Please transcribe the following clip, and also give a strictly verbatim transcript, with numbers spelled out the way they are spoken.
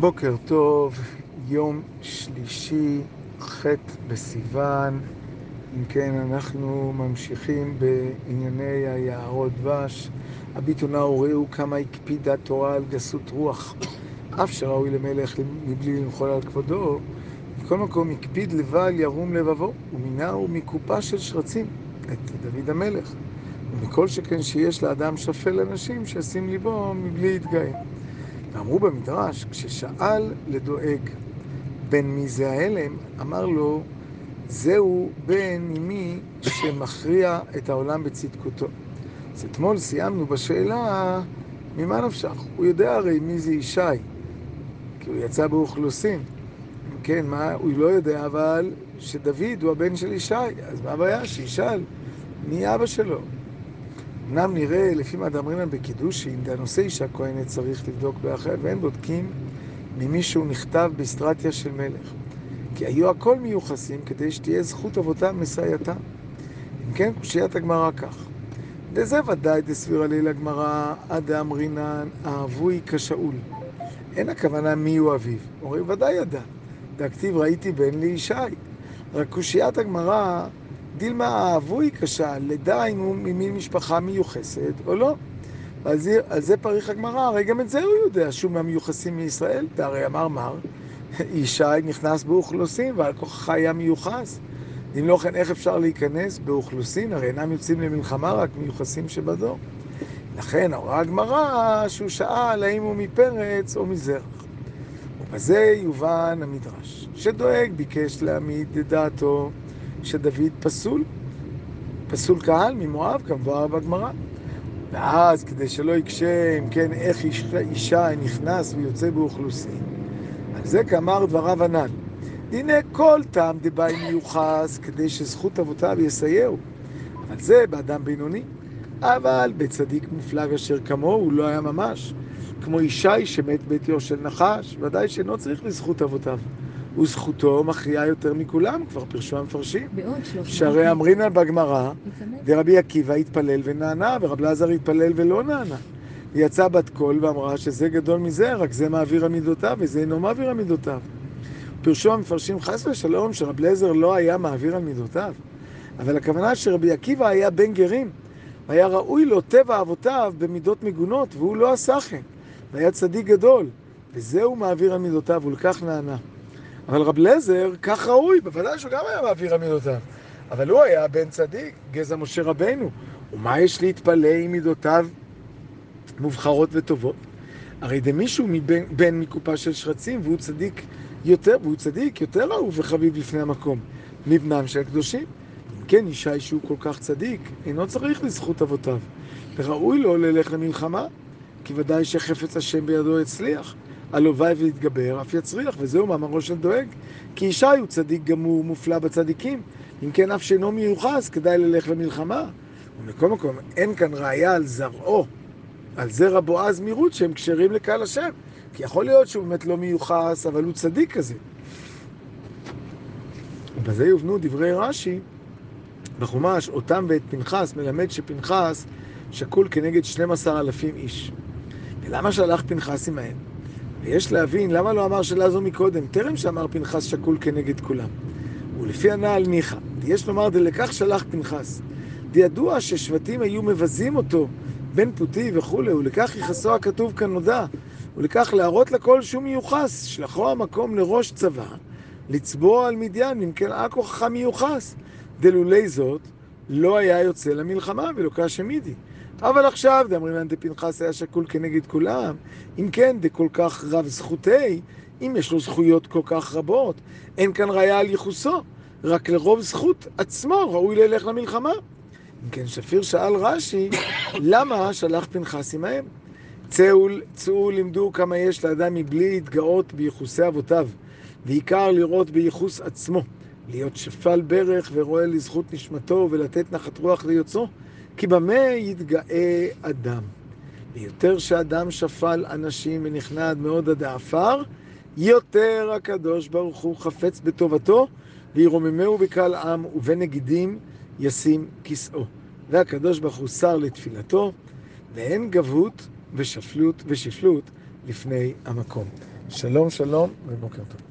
בוקר טוב, יום שלישי, ח' בסיוון. אם כן, אנחנו ממשיכים בענייני היערות דבש. הביטונה וראו כמה הקפידה תורה על גסות רוח, אף שראוי למלך מבלי למחול על כבודו. בכל מקום הקפיד לבל ירום לבבו, ומינהו מקופה של שרצים את דוד המלך, ומכל שכן שיש לאדם שפל אנשים שישים ליבו מבלי להתגאים. ואמרו במדרש, כששאל לדואג בן מי זה ההלם, אמר לו, זהו בן מי שמכריע את העולם בצדקותו. אז אתמול סיימנו בשאלה, ממה נפשך? הוא יודע הרי מי זה ישי, כי הוא יצא באוכלוסין. כן, מה? הוא לא יודע, אבל שדוד הוא הבן של ישי, אז מה הבעיה? שישאל, מי אבא שלו? אמנם נראה, לפי מה דאמרינן בקידושין, דהנושא שהכהנת צריך לבדוק באחר, ואין בודקים ממישהו נכתב באסטרטיה של מלך. כי היו הכל מיוחסים כדי שתהיה זכות אבותם מסייעתם. אם כן, קושיית הגמרא כך. דזה ודאי דסבירה ליל הגמרא, עד דאמרינן, אהבוי כשאול. אין הכוונה מי הוא אביו. אומרים, ודאי ידע. דכתיב ראיתי בן לישי. רק קושיית הגמרא, דילמה אהבוי כשאל, לדע אם הוא ממין משפחה מיוחסת או לא. ועל זה, על זה פריך הגמרא, הרי גם את זה הוא יודע שהוא מהמיוחסים מישראל. והרי אמר מר, ישי נכנס באוכלוסין ועל כוחך היה מיוחס. אם לא כן, איך אפשר להיכנס באוכלוסין? הרי אינם יוצאים למלחמה רק מיוחסים שבדור. לכן הוראה הגמרא שהוא שאל האם הוא מפרץ או מזרח. ובזה יובן המדרש, שדואג ביקש להעמיד דעתו שדוד פסול, פסול קהל ממואב כמבואר בגמרא. ואז כדי שלא יקשה אם כן איך אישה נכנס ויוצא באוכלוסין, על זה כאמר דבריו הנ"ל, הנה כל טעם דבאי מיוחס כדי שזכות אבותיו יסייעו. על זה באדם בינוני, אבל בצדיק מופלג אשר כמוהו הוא לא היה ממש, כמו ישי שמת ביתו של נחש, ודאי שאינו צריך לזכות אבותיו, וזכותו מכריעה יותר מכולם, כבר פרשו המפרשים. שהרי אמרינן בגמרא, ורבי עקיבא התפלל ונענה, ורב אלעזר התפלל ולא נענה. ויצא בת קול ואמרה שזה גדול מזה, רק זה מעביר עמידותיו, וזה אינו מעביר עמידותיו. פרשו המפרשים חס ושלום שרב אלעזר לא היה מעביר עמידותיו, אבל הכוונה שרבי עקיבא היה בן גרים, והיה ראוי לו טבע אבותיו במידות מגונות, והוא לא עשה כן, והיה צדיק גדול, וזהו מעביר עמידותיו, ולכך נענה. אבל רב אלעזר כך ראוי, בוודאי שהוא גם היה מעביר עמידותיו, אבל הוא היה בן צדיק, גזע משה רבנו. ומה יש להתפלא עם מידותיו מובחרות וטובות? הרי דמישהו מבן, בן מקופה של שרצים, והוא צדיק יותר, והוא צדיק יותר אהוב וחביב לפני המקום, מבנם של הקדושים. אם כן, ישי שהוא כל כך צדיק, אינו צריך לזכות אבותיו, וראוי לו ללך למלחמה, כי ודאי שחפץ השם בידו הצליח, הלוואי והתגבר, אף יצריח, וזהו מאמרו של דואג. כי ישי הוא צדיק גמור, מופלא בצדיקים, אם כן אף שאינו מיוחס, כדאי ללך למלחמה. ומכל מקום, אין כאן ראיה על זרעו, על זרע בועז מירות, שהם כשרים לקהל השם. כי יכול להיות שהוא באמת לא מיוחס, אבל הוא צדיק כזה. ובזה יובנו דברי רש"י, בחומש, אותם ואת פנחס, מלמד שפנחס שקול כנגד שנים עשר אלפים איש. ולמה שלח פנחס עמהם? ויש להבין למה לא אמר שלה זו מקודם, טרם שאמר פנחס שקול כנגד כולם. ולפי הנעל ניחא, יש לומר דלכך שלח פנחס. דידוע ששבטים היו מבזים אותו, בן פוטי וכו', ולכך יחסו הכתוב כאן נודע, ולכך להראות לכל שהוא מיוחס, שלחו המקום לראש צבא, לצבוע על מדיין, אם כן עכו חכם מיוחס. דלולי זאת, לא היה יוצא למלחמה ולוקה שמידי. אבל עכשיו, דאמרינן דפנחס היה שקול כנגד כולם, אם כן, דכל כך רב זכותי, אם יש לו זכויות כל כך רבות, אין כאן ראיה על ייחוסו, רק לרוב זכות עצמו ראוי ללך למלחמה. אם כן, שפיר שאל רש"י, למה שלח פנחס עמהם? צאו, צאו לימדו כמה יש לאדם מבלי להתגאות בייחוסי אבותיו, ועיקר לראות בייחוס עצמו, להיות שפל ברך ורואה לזכות נשמתו ולתת נחת רוח ליוצאו, כי במה יתגאה אדם? ויותר שאדם שפל אנשים ונכנע עד מאוד עד האפר, יותר הקדוש ברוך הוא חפץ בטובתו, וירוממהו בקהל עם ובנגידים ישים כיסאו. והקדוש ברוך הוא שר לתפילתו, ואין גבהות ושפלות ושפלות לפני המקום. שלום, שלום ובוקר טוב.